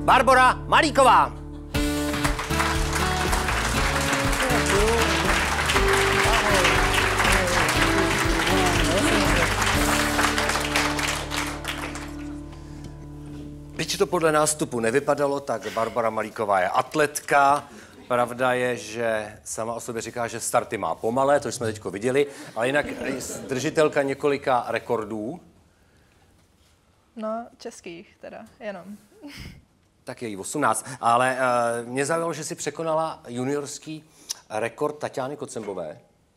Barbora Malíková. Byť to podle nástupu nevypadalo, tak Barbora Malíková je atletka. Pravda je, že sama o sobě říká, že starty má pomalé, to jsme teďko viděli, ale jinak držitelka několika rekordů. No, českých teda, jenom. Tak je jí 18, ale mě zaujalo, že si překonala juniorský rekord Taťány Kocembové.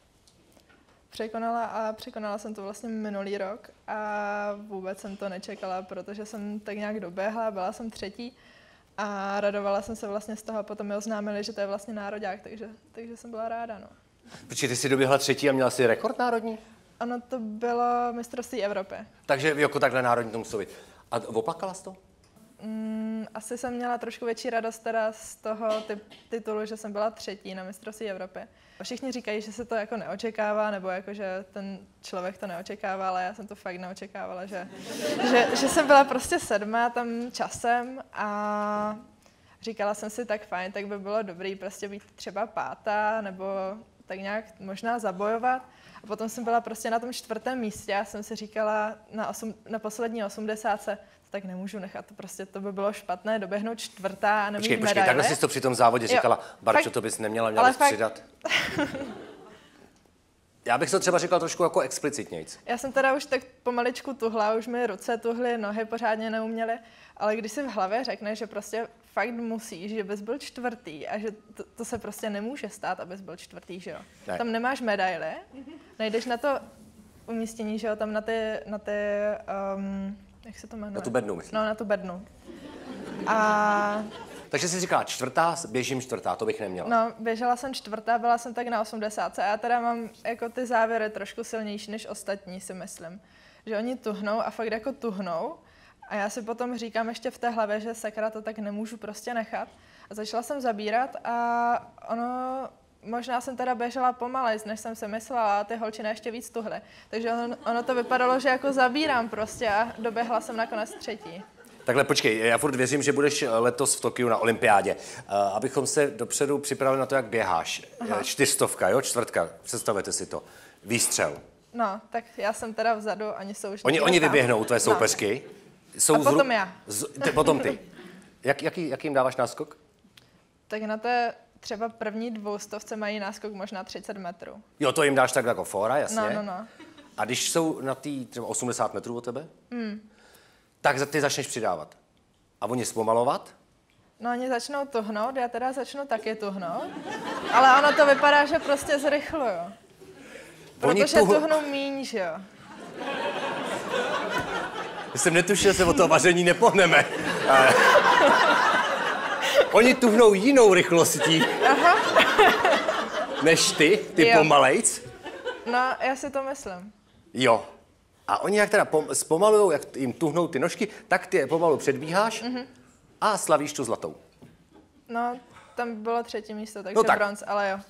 Překonala jsem to vlastně minulý rok a vůbec jsem to nečekala, protože jsem tak nějak doběhla, byla jsem třetí a radovala jsem se vlastně z toho a potom mi oznámili, že to je vlastně nároďák, takže jsem byla ráda, no. Protože ty jsi doběhla třetí a měla jsi rekord národní? Ano, to bylo mistrovství Evropy. Takže jako takhle národní to muselo být. A oplakala jsi to? Asi jsem měla trošku větší radost teda z toho titulu, že jsem byla třetí na mistrovství Evropy. Všichni říkají, že se to jako neočekává, nebo jako, že ten člověk to neočekává, ale já jsem to fakt neočekávala, že jsem byla prostě sedmá tam časem a říkala jsem si, tak fajn, tak by bylo dobrý prostě být třeba pátá, nebo tak nějak možná zabojovat. A potom jsem byla prostě na tom 4. místě a jsem si říkala na poslední 80, tak nemůžu nechat, prostě to by bylo špatné, doběhnout 4. a nemít medaile. Počkej, takhle jsi to při tom závodě říkala, Barčo, to bys měla bys přidat. Já bych to třeba říkal trošku jako explicitnějc. Já jsem teda už tak pomaličku tuhla, už mi ruce tuhly, nohy pořádně neuměly, ale když si v hlavě řekne, že prostě fakt musíš, že bys byl 4. a že to se prostě nemůže stát, abys byl 4., že jo. Ne. Tam nemáš medaile, nejdeš na to umístění, že jo, tam na ty jak se to jmenuje? Na tu bednu, myslím. No, na tu bednu. Takže jsi říkala 4., běžím 4., to bych neměla. No, běžela jsem 4., byla jsem tak na 80 a já teda mám jako ty závěry trošku silnější než ostatní, si myslím. Že oni tuhnou a fakt jako tuhnou a já si potom říkám ještě v té hlavě, že sakra, to tak nemůžu prostě nechat. A začala jsem zabírat a možná jsem teda běžela pomalejc, než jsem si myslela, a ty holčiny ještě víc tuhly. Takže ono to vypadalo, že jako zabírám prostě a doběhla jsem nakonec 3. Takhle počkej, já furt věřím, že budeš letos v Tokiu na olympiádě. Abychom se dopředu připravili na to, jak běháš. 400, jo, 4, představujete si to. Výstřel. No, tak já jsem teda vzadu, oni jsou už... Oni vyběhnou, tvé soupeřky. A potom já. Potom ty. Jaký jim dáváš náskok? Tak na té třeba první 200 mají náskok možná 30 metrů. Jo, to jim dáš tak jako fora, jasně. No. A když jsou na té třeba 80 metrů od tebe, tak ty začneš přidávat. A oni zpomalovat? No, oni začnou tuhnout, já teda začnu taky tuhnout, ale ono to vypadá, že prostě zrychluju. Protože tuhnou míň, že jo. Já jsem netušil, že se o to vaření nepohneme. Oni tuhnou jinou rychlostí. Aha. Než ty pomalejc. No, já si to myslím. Jo. A oni jak teda zpomalujou, jak jim tuhnou ty nožky, tak ty je pomalu předbíháš a slavíš tu zlatou. No, tam bylo 3. místo, takže no bronz, ale jo.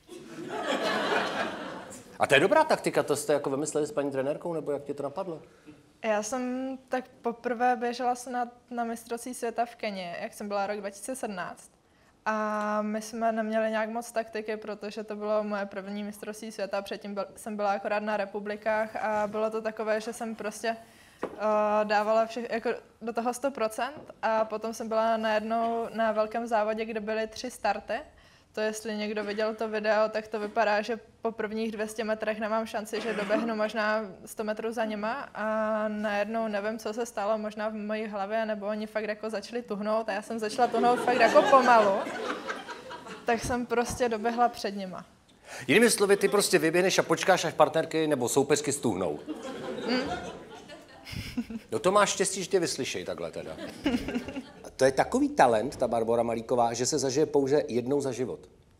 A to je dobrá taktika, to jste jako vymysleli s paní trenérkou, nebo jak ti to napadlo? Já jsem tak poprvé běžela snad na mistrovství světa v Keni, jak jsem byla rok 2017. A my jsme neměli nějak moc taktiky, protože to bylo moje první mistrovství světa, předtím jsem byla akorát na republikách a bylo to takové, že jsem prostě dávala jako do toho 100% a potom jsem byla najednou na velkém závodě, kde byly 3 starty. To jestli někdo viděl to video, tak to vypadá, že po prvních 200 metrech nemám šanci, že doběhnu možná 100 metrů za nima a najednou nevím, co se stalo, možná v mojí hlavě, nebo oni fakt jako začali tuhnout a já jsem začala tuhnout fakt jako pomalu, tak jsem prostě doběhla před nima. Jinými slovy, ty prostě vyběhneš a počkáš, až partnerky nebo soupeřky stuhnou. No to máš štěstí, že tě vyslyšej takhle teda. To je takový talent, ta Barbora Malíková, že se zažije pouze jednou za život.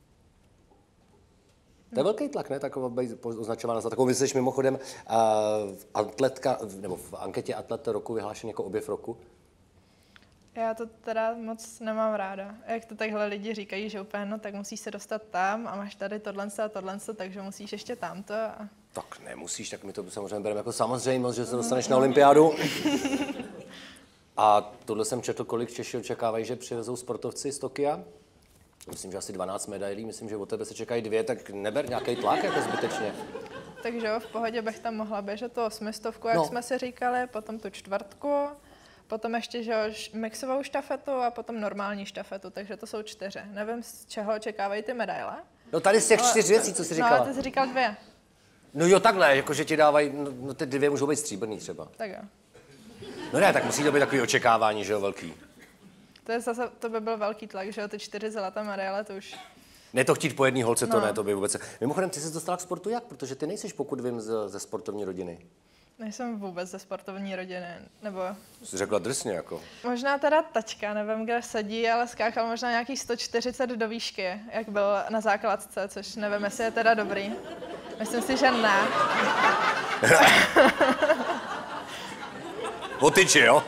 To je velký tlak, ne? Taková označována za takovou. Myslíš mimochodem atletka, nebo v anketě Atlet roku vyhlášen jako objev roku? Já to teda moc nemám ráda. Jak to takhle lidi říkají, že úplně, no tak musíš se dostat tam a máš tady tohle a tohle, takže musíš ještě tamto. Tak nemusíš, tak my to samozřejmě bereme jako samozřejmost, že se dostaneš na olympiádu. A tohle jsem četl, kolik Češi očekávají, že přivezou sportovci z Tokia. Myslím, že asi 12 medailí, myslím, že od tebe se čekají 2, tak neber nějaký tlak jako zbytečně. Takže jo, v pohodě bych tam mohla běžet tu 800, jak jsme si říkali, potom tu 4, potom ještě že jo, mixovou štafetu a potom normální štafetu, takže to jsou 4. Nevím, z čeho očekávají ty medaile. No tady z těch 4 věcí, co jsi říkala. No ale ty jsi říkal 2. No jo, takhle, jakože ti dávají, no ty 2 můžou být stříbrný třeba. Tak jo. No ne, tak musí to být takový očekávání, že jo, velký. To by byl velký tlak, že jo, ty 4 zlaté medaile, to už... Ne to chtít po jedné holce, to ne, to by vůbec... Mimochodem, ty jsi dostala k sportu jak? Protože ty nejsiš, pokud vím, ze sportovní rodiny. Nejsem vůbec ze sportovní rodiny, nebo... Jsi řekla drsně, jako. Možná teda tačka, nevím, kde sedí, ale skákal možná nějakých 140 do výšky, jak byl na základce, což nevím, jestli je teda dobrý. Myslím si, že ne. O tyči, jo?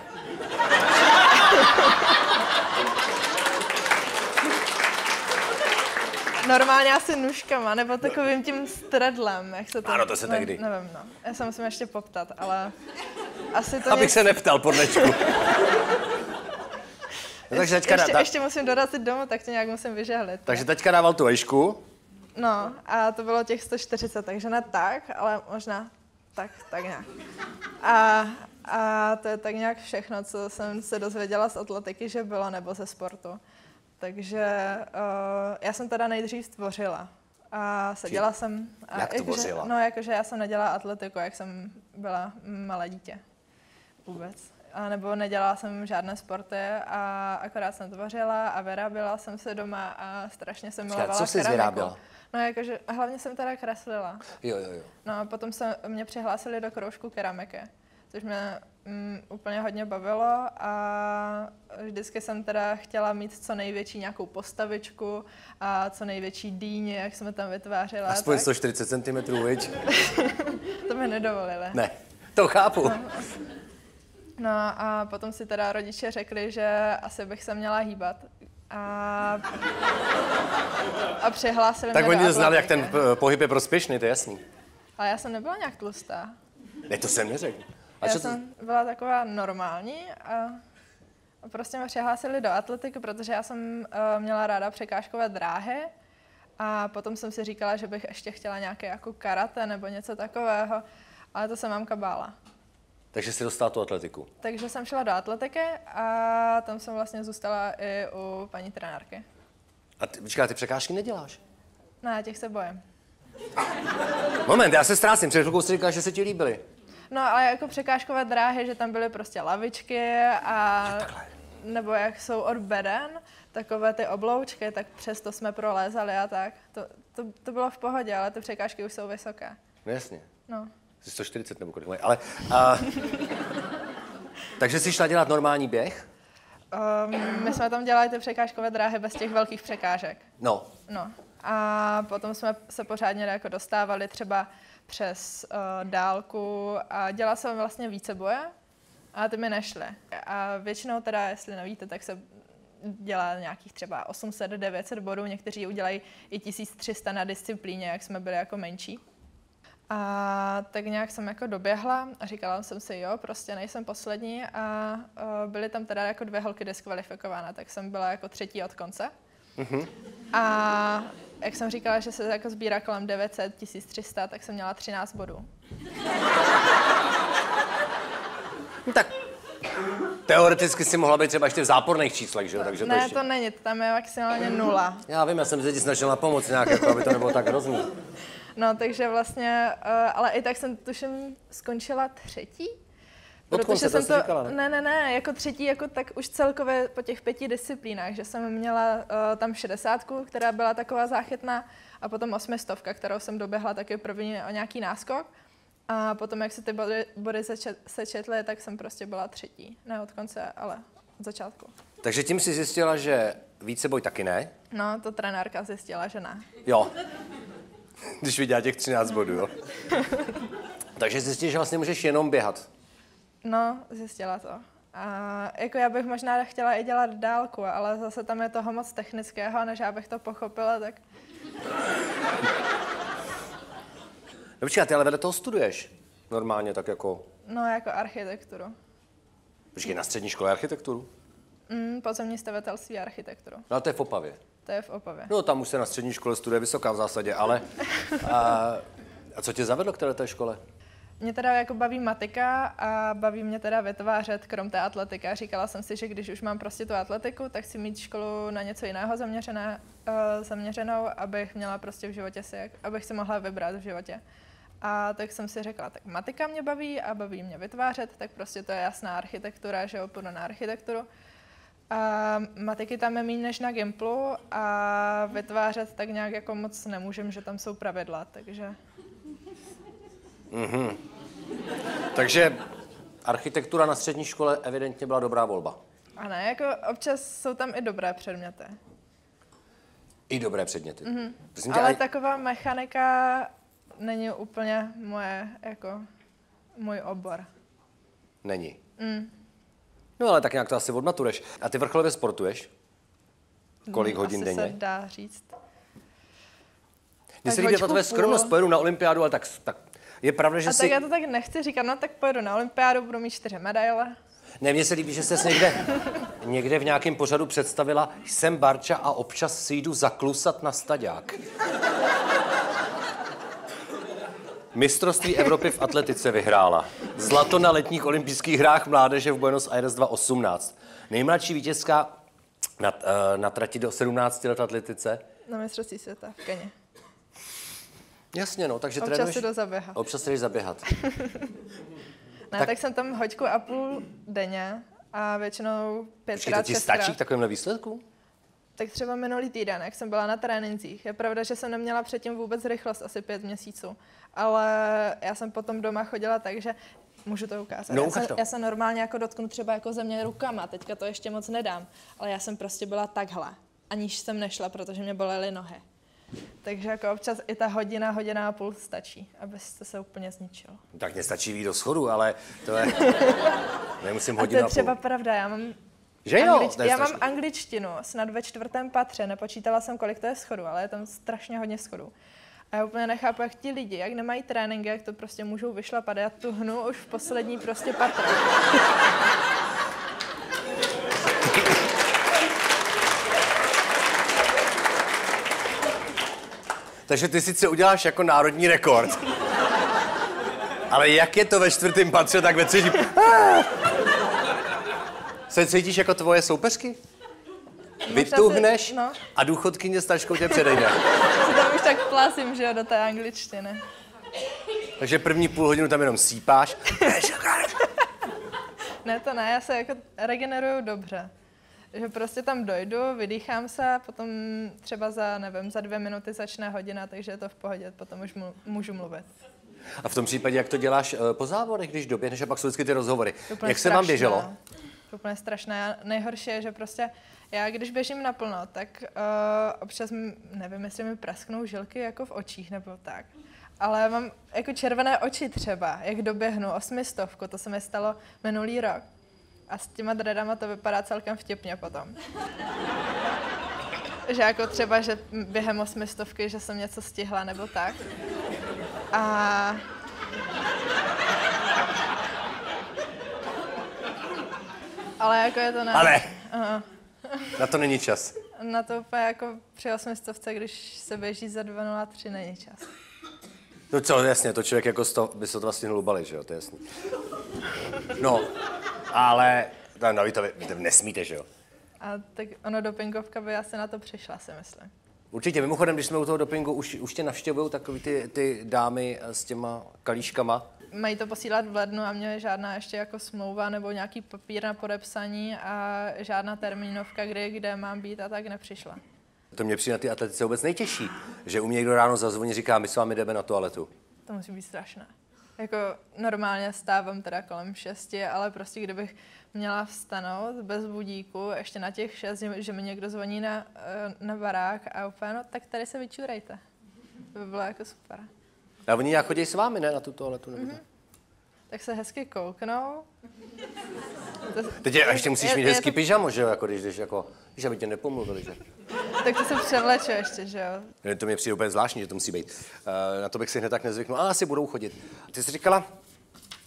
Normálně asi nůžkama, nebo takovým tím stredlem, jak se to... Ano, to se tehdy. Nevím, no. Já se musím ještě poptat, ale asi to... Abych se neptal, podlečku. No, takže ještě musím dorazit domů, tak to nějak musím vyžehlit. Takže teďka dával tu vejšku. No, a to bylo těch 140, takže ne tak, ale možná tak nějak. A to je tak nějak všechno, co jsem se dozvěděla z atletiky, že bylo, nebo ze sportu. Takže já jsem teda nejdřív tvořila. A seděla jsem... Jak tvořila? No, jakože já jsem nedělala atletiku, jak jsem byla malé dítě. Vůbec. A nebo nedělala jsem žádné sporty a akorát jsem tvořila a vyráběla jsem se doma a strašně jsem milovala keramiku. Co jsi vyráběla? No, jakože hlavně jsem teda kreslila. Jo. No a potom se mě přihlásili do kroužku keramiky, což mě úplně hodně bavilo a vždycky jsem teda chtěla mít co největší nějakou postavičku a co největší dýně, jak jsme tam vytvářela. Aspoň 140 cm, viď? To mi nedovolili. Ne, to chápu. No a potom si teda rodiče řekli, že asi bych se měla hýbat. A přihlásili tak mě do oni znali, jak atletiky. ten pohyb je prospěšný, to je jasný. Ale já jsem nebyla nějak tlustá. Ne, to jsem neřekl. Já jsem byla taková normální a prostě mě přihlásili do atletiky, protože já jsem měla ráda překážkové dráhy a potom jsem si říkala, že bych ještě chtěla nějaké jako karate nebo něco takového, ale to se mamka bála. Takže jsi dostala tu atletiku. Takže jsem šla do atletiky a tam jsem vlastně zůstala i u paní trenérky. A ty překážky neděláš? Ne, těch se bojím. Moment, já se ztrácím, před chvilkou jsi říkala, že se ti líbily. No ale jako překážkové dráhy, že tam byly prostě lavičky a nebo jak jsou od beden, takové ty obloučky, tak přesto jsme prolézali a tak. To bylo v pohodě, ale ty překážky už jsou vysoké. No jasně. No. Jsi 140 nebo kolik mají, ale... takže jsi šla dělat normální běh? My jsme tam dělali ty překážkové dráhy bez těch velkých překážek. No. A potom jsme se pořádně jako dostávali třeba přes dálku a dělala jsem vlastně víceboje, ale ty mi nešly. A většinou teda, jestli nevíte, tak se dělá nějakých třeba 800-900 bodů, někteří udělají i 1300 na disciplíně, jak jsme byli jako menší. A tak nějak jsem jako doběhla a říkala jsem si, jo, prostě nejsem poslední a byly tam teda jako 2 holky diskvalifikované, tak jsem byla jako 3. od konce. Mm-hmm. A jak jsem říkala, že se jako sbírá kolem 900, 1300, tak jsem měla 13 bodů. No tak teoreticky si mohla být třeba ještě v záporných číslech, že jo? Takže ne, to ještě... to není, tam je maximálně 0. Já vím, já jsem se ti snažil na pomoc nějak, jako, aby to nebylo tak hrozný. No, takže vlastně, ale i tak jsem tuším skončila 3. Od konce, to jsi říkala, ne? Ne, jako 3. jako tak už celkově po těch 5 disciplínách, že jsem měla tam 60, která byla taková záchytná, a potom 800, kterou jsem doběhla taky první o nějaký náskok. A potom, jak se ty body sečetly, tak jsem prostě byla 3. Ne od konce, ale od začátku. Takže tím si zjistila, že víceboj taky ne? No, to trenérka zjistila, že ne. Jo. Když viděla těch 13 bodů, jo. Takže zjistíš, že vlastně můžeš jenom běhat. No, zjistila to. A jako já bych možná chtěla i dělat dálku, ale zase tam je toho moc technického, než já bych to pochopila, tak... No počkej, ty ale vedle toho studuješ normálně tak jako... No, jako architekturu. Počkej, na střední škole architekturu? Pozemní stavitelství a architekturu. No, to je v Opavě. To je v Opavě. No, tam už se na střední škole studuje vysoká v zásadě, ale... A co tě zavedlo k této škole? Mě teda jako baví matika a baví mě teda vytvářet krom té atletiky. Říkala jsem si, že když už mám prostě tu atletiku, tak chci mít školu na něco jiného zaměřenou, abych měla prostě v životě abych si mohla vybrat v životě. A tak jsem si řekla, tak matika mě baví a baví mě vytvářet, tak prostě to je jasná architektura, že půjdu na architekturu. A matiky tam je méně než na Gimplu a vytvářet tak nějak jako moc nemůžem, že tam jsou pravidla, takže... Takže architektura na střední škole evidentně byla dobrá volba. A ne, jako občas jsou tam i dobré předměty. I dobré předměty. Ale taková mechanika není úplně můj obor. Není. No ale tak nějak to asi odmatureš. A ty vrcholově sportuješ? Kolik hodin denně? Asi se dá říct. Mně se líbí ta tvoje skromnost, pojedu na olympiádu, ale tak je pravda, že tak já to tak nechci říkat, no tak pojedu na olympiádu, budu mít 4 medaile. Ne, mně se líbí, že jsi někde v nějakém pořadu představila, jsem Barča a občas si jdu zaklusat na staďák. Mistrovství Evropy v atletice vyhrála. Zlato na letních olympijských hrách mládeže v Buenos Aires 2018. Nejmladší vítězka na trati do 17 let atletice. Na mistrovství světa v Keni. Jasně, no, takže občas si jdu zaběhat. Občas si jdeš zaběhat. Tak jsem tam 1,5 hodiny denně a většinou 5x, 6x. To ti stačí k takovémhle výsledku? Tak třeba minulý týden, jak jsem byla na trénincích. Je pravda, že jsem neměla předtím vůbec rychlost, asi 5 měsíců. Ale já jsem potom doma chodila tak, že můžu to ukázat. No, já jsem normálně jako dotknu třeba jako země rukama, teďka to ještě moc nedám. Ale já jsem prostě byla takhle. Aniž jsem nešla, protože mě bolely nohy. Takže jako občas i ta hodina a půl stačí, abyste se úplně zničil. Tak mě stačí výjít do schodu, ale to je... Nemusím hodinu a půl. A to je třeba pravda, já mám angličtinu snad ve 4. patře, nepočítala jsem, kolik to je schodů, ale je tam strašně hodně schodů. A já úplně nechápu, jak ti lidi, jak nemají tréninky, jak to prostě můžou vyšlapat. Já tuhnu už v poslední prostě patro. Takže ty sice uděláš jako národní rekord, ale jak je to ve 4. patře, tak ve 3. Se cítíš jako tvoje soupeřky? Vytuhneš a důchodkyně s taškou tě předejde. Tam už tak plásím, že jo, do té angličtiny. Takže první půl hodinu tam jenom sípáš. Ne, to ne, já se jako regeneruju dobře. Že prostě tam dojdu, vydýchám se, potom třeba za 2 minuty začne hodina, takže je to v pohodě, potom už můžu mluvit. A v tom případě, jak to děláš po závodech, když doběhneš a pak jsou vždycky ty rozhovory? Jak se vám běželo? Úplně strašné. Nejhorší je, že prostě já, když běžím naplno, tak občas, nevím, jestli mi prasknou žilky jako v očích nebo tak. Ale mám jako červené oči třeba, jak doběhnu 800, to se mi stalo minulý rok. A s těma dreadama to vypadá celkem vtipně potom. Že jako třeba, že během 800, že jsem něco stihla nebo tak. Ale jako je to ne. Ale! Na to není čas. Na to úplně jako při 800, když se běží za 2:03, není čas. No co, jasně, to člověk jako by se to vlastně hlubali, že jo, to je jasný. No, ale vy to nesmíte, že jo? A tak ono dopingovka by asi na to přišla, si myslím. Určitě, mimochodem, když jsme u toho dopingu, už tě navštěvují takový ty dámy s těma kalíškama. Mají to posílat v lednu a mě žádná ještě jako smlouva nebo nějaký papír na podepsaní a žádná termínovka, kde mám být a tak nepřišla. To mě přijde na ty atletice vůbec nejtěžší, že u mě někdo ráno zazvoní, říká, my s vámi jdeme na toaletu. To musí být strašné. Jako normálně stávám teda kolem 6, ale prostě kdybych měla vstanout bez budíku, ještě na těch 6, že mi někdo zvoní na barák a úplně, no tak tady se vyčurejte. To by bylo jako super. A oni nějak chodí s vámi, ne, na tu toaletu? Mm-hmm. Tak se hezky kouknou. Teď ještě musíš mít hezký pyžamo, že jo, jako když jako, aby tě nepomluvili, že? Tak to se převleče ještě, že jo? To mě přijde úplně zvláštní, že to musí být. Na to bych si hned tak nezvyknul, ale asi budou chodit. Ty jsi říkala,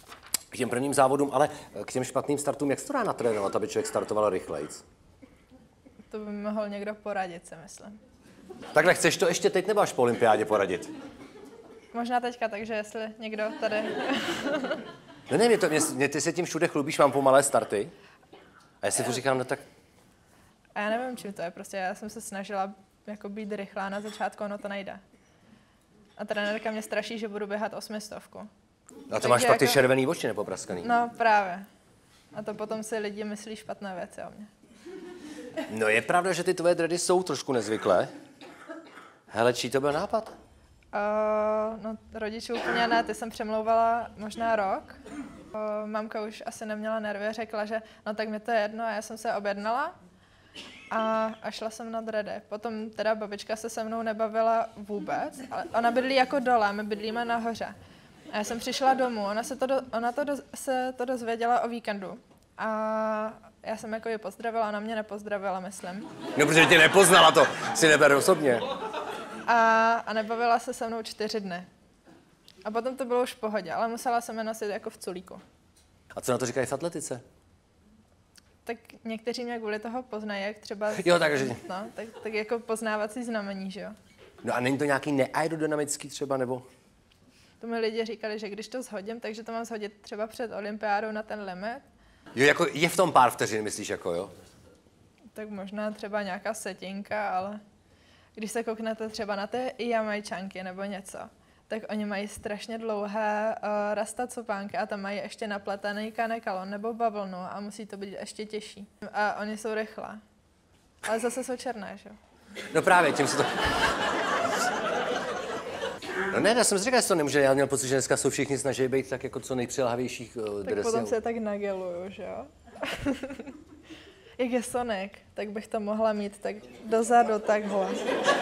k těm prvním závodům, ale k těm špatným startům, jak se to dá natrénovat, aby člověk startoval rychlejc? To by mi mohl někdo poradit, si myslím. Takhle, chceš to ještě teď nebo až po olympiádě poradit? Možná teďka, takže jestli někdo tady... Ne, ty se tím všude chlubíš, mám pomalé starty. A já si to říkám, no tak... A já nevím, čím to je, prostě já jsem se snažila jako být rychlá na začátku, ono to nejde. A trenérka mě straší, že budu běhat 800. A to máš pak ty červený oči nepopraskaný. No právě. A to potom si lidi myslí špatné věci o mě. No je pravda, že ty tvoje dready jsou trošku nezvyklé. Hele, čí to byl nápad? No rodičů úplně ne, ty jsem přemlouvala možná rok. Mamka už asi neměla nervy, řekla, že no tak mi to je jedno a já jsem se objednala a šla jsem na dready. Potom teda babička se se mnou nebavila vůbec, ale ona bydlí jako dole, my bydlíme nahoře. A já jsem přišla domů, ona se to dozvěděla o víkendu. A já jsem jako ji pozdravila, ona mě nepozdravila, myslím. No, protože tě nepoznala, to si neberu osobně. A nebavila se se mnou 4 dny. A potom to bylo už v pohodě, ale musela jsem je nosit jako v culíku. A co na to říkají v atletice? Tak někteří mě kvůli toho poznají, jak třeba... Jo, takže... No, tak jako poznávací znamení, že jo. No a není to nějaký neaerodynamický třeba, nebo? To mi lidi říkali, že když to shodím, takže to mám shodit třeba před olympiádou na ten limit. Jo, jako je v tom pár vteřin, myslíš, jako jo? Tak možná třeba nějaká setinka, ale když se kouknete třeba na ty Jamajčanky nebo něco, tak oni mají strašně dlouhé rastacopánky a tam mají ještě napletený kanekalon nebo bavlnu a musí to být ještě těžší. A oni jsou rychlé. Ale zase jsou černé, že jo? No právě, tím se to... No ne, já jsem si říkal, že to nemůže, já měl pocit, že dneska jsou všichni snaží být tak jako co nejpřiláhavějších Tak potom se tak nageluju, že jo? Jak je Sonic, tak bych to mohla mít tak dozadu, takhle.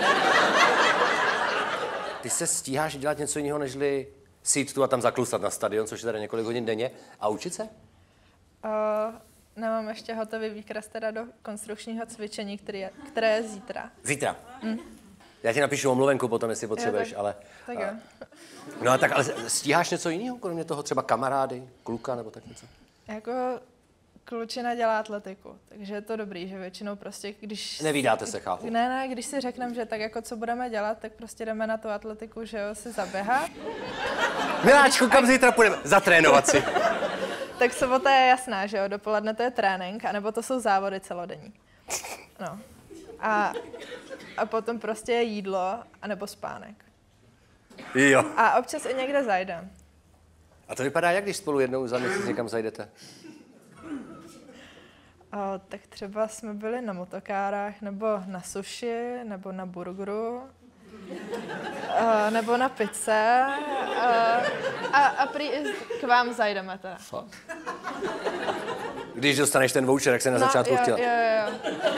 Ty se stíháš dělat něco jiného, nežli si jít tu a tam zaklusat na stadion, což je tady několik hodin denně, a učit se? Nemám ještě hotový výkres teda do konstrukčního cvičení, které je zítra. Zítra? Já ti napíšu omluvenku potom, jestli potřebuješ, ale... Tak jo. No a tak, ale stíháš něco jiného, kromě toho třeba kamarády, kluka nebo tak něco? Jako klučina dělá atletiku, takže je to dobrý, že většinou prostě, když... Nevídáte se, chápu. Ne, když si řekneme, že tak jako co budeme dělat, tak prostě jdeme na tu atletiku, že jo, si zaběhat. Miláčku, kam zítra půjdeme? Zatrénovat si. Tak sobota je jasná, že jo, dopoledne to je trénink, anebo to jsou závody celodenní. No. A potom prostě je jídlo, anebo spánek. Jo. A občas i někde zajdem. A to vypadá jak, když spolu jednou za měsíc někam zajdete? Tak třeba jsme byli na motokárách, nebo na sushi, nebo na burgeru, nebo na pizze. A prý k vám zajdeme teda. Když dostaneš ten voucher, jak se na začátku chtěla. Jo.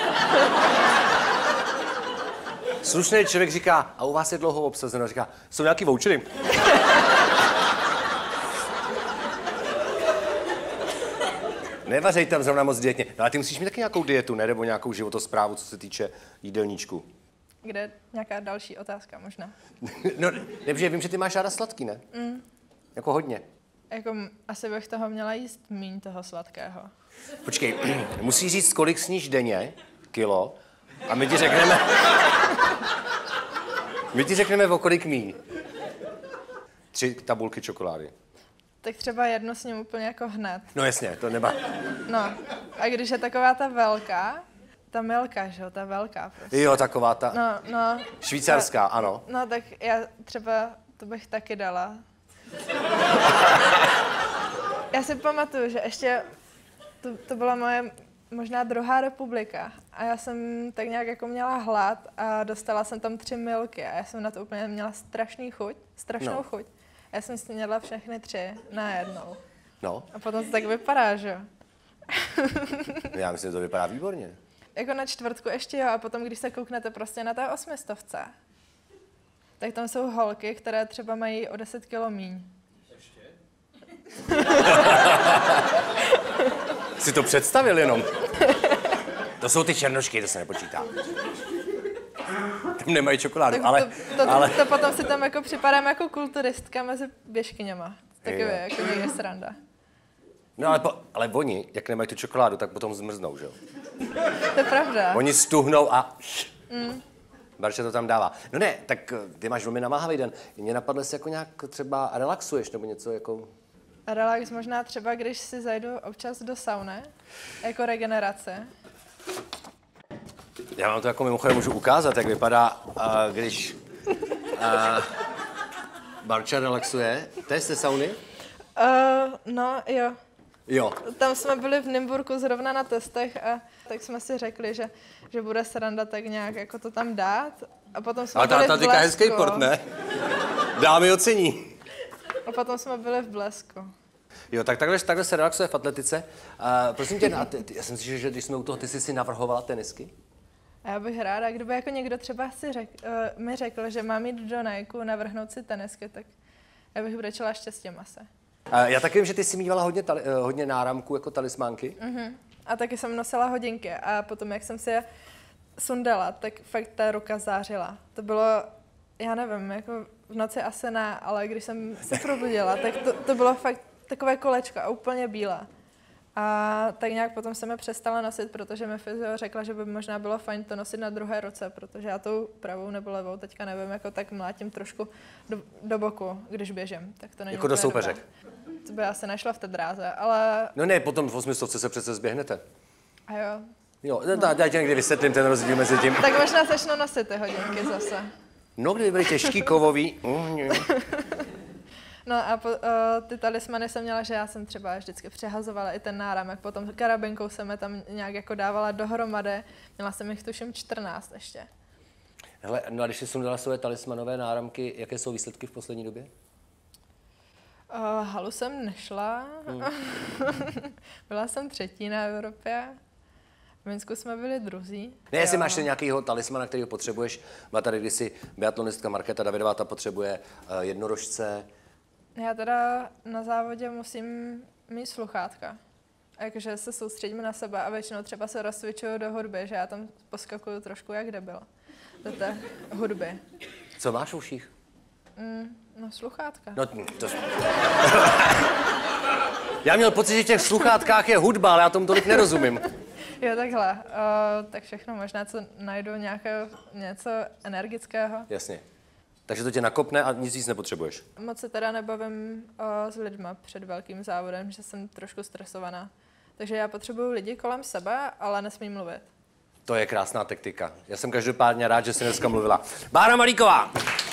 Slušný člověk říká, a u vás je dlouho obsazeno, říká, jsou nějaký vouchery? Nevařej tam zrovna moc dietně. No, ale ty musíš mít taky nějakou dietu, ne? Nebo nějakou životosprávu, co se týče jídelníčku. Kde nějaká další otázka možná? No, nebže, vím, že ty máš ráda sladký, ne? Jako hodně. Jako asi bych toho měla jíst míň toho sladkého. Počkej, musíš říct, kolik sníš denně, kilo, a my ti řekneme... o kolik míň. 3 tabulky čokolády. Tak třeba jednu s ním úplně jako hned. No jasně, to nemá. No, a když je taková ta velká, ta milka, že jo, ta velká prostě. Jo, taková ta No. švýcarská, ano. No, tak já třeba to bych taky dala. Já si pamatuju, že ještě to byla moje možná 2. republika a já jsem tak nějak jako měla hlad a dostala jsem tam 3 milky a já jsem na to úplně měla strašnou chuť. Já jsem si měla všechny 3 najednou. No. A potom to tak vypadá, že jo? Já myslím, že to vypadá výborně. Jako na 4 ještě jo, a potom, když se kouknete prostě na té 800, tak tam jsou holky, které třeba mají o 10 kilo míň. Ještě? Si to představil jenom. To jsou ty černošky, to se nepočítá. Tam nemají čokoládu, tak to potom si tam jako připadám jako kulturistka mezi běžkyněma. Takové jako někde sranda. No ale oni, jak nemají tu čokoládu, tak potom zmrznou, že jo? To je pravda. Oni stuhnou a... Barča to tam dává. No ne, tak ty máš velmi namáhavý den. Mě napadlo, jestli jako nějak třeba relaxuješ nebo něco jako... Relax možná třeba, když si zajdu občas do sauny, jako regenerace. Já vám to jako mimochodem můžu ukázat, jak vypadá, když Barča relaxuje. To je z té sauny? No, jo. Jo. Tam jsme byli v Nymburku zrovna na testech a tak jsme si řekli, že bude sranda tak nějak jako to tam dát. A potom jsme byli v Blesku. Ale ta hezký port, ne? Dámy ocení. A potom jsme byli v Blesku. Jo, tak takhle se relaxuje v atletice. Prosím tě, já jsem si, že když jsme u toho, ty jsi si navrhovala tenisky? A já bych ráda, kdyby jako někdo třeba mi řekl, že mám jít do Nike navrhnout si tenisky, tak já bych brečela štěstím asi. Já taky vím, že ty jsi mívala hodně náramků jako talismánky. A taky jsem nosila hodinky a potom, jak jsem si je sundala, tak fakt ta ruka zářila. To bylo, já nevím, jako v noci asi ne, ale když jsem se probudila, tak to bylo fakt takové kolečko a úplně bílé. A tak nějak potom jsem je přestala nosit, protože mi fyzio řekla, že by možná bylo fajn to nosit na druhé ruce, protože já tou pravou nebo levou teďka nevím, jako tak mlátím trošku do boku, když běžím. Tak to není jako do soupeřek. To by asi nešlo v té dráze, ale... No ne, potom v 800 se přece zběhnete. A jo. Jo, já ti někdy vysvětlím ten rozdíl mezi tím. Tak možná začnu nosit ty hodinky zase. No, kdyby byly těžký, kovový. No a ty talismany jsem měla, že já jsem třeba vždycky přehazovala i ten náramek, potom karabinkou jsem je tam nějak jako dávala dohromady, měla jsem jich tuším 14 ještě. Hele, no a když jsi sundala své talismanové náramky, jaké jsou výsledky v poslední době? Halu jsem nešla, byla jsem 3. na Evropě, v Minsku jsme byli druzí. Ne, jestli máš nějakýho talismana, kterýho potřebuješ, má tady kdysi biatlonistka Markéta Davidová, ta potřebuje jednorožce. Já teda na závodě musím mít sluchátka. Jakože se soustředím na sebe a většinou třeba se rozcvičuju do hudby, že já tam poskakuju trošku jak debil do té hudby. Co máš v uších? No sluchátka. No, to... Já měl pocit, že v těch sluchátkách je hudba, ale já tomu tolik nerozumím. Jo, takhle. Tak všechno možná, co najdu něco energického. Jasně. Takže to tě nakopne a nic víc nepotřebuješ. Moc se teda nebavím s lidma před velkým závodem, že jsem trošku stresovaná. Takže já potřebuju lidi kolem sebe, ale nesmím mluvit. To je krásná taktika. Já jsem každopádně rád, že jsi dneska mluvila. Bára Malíková!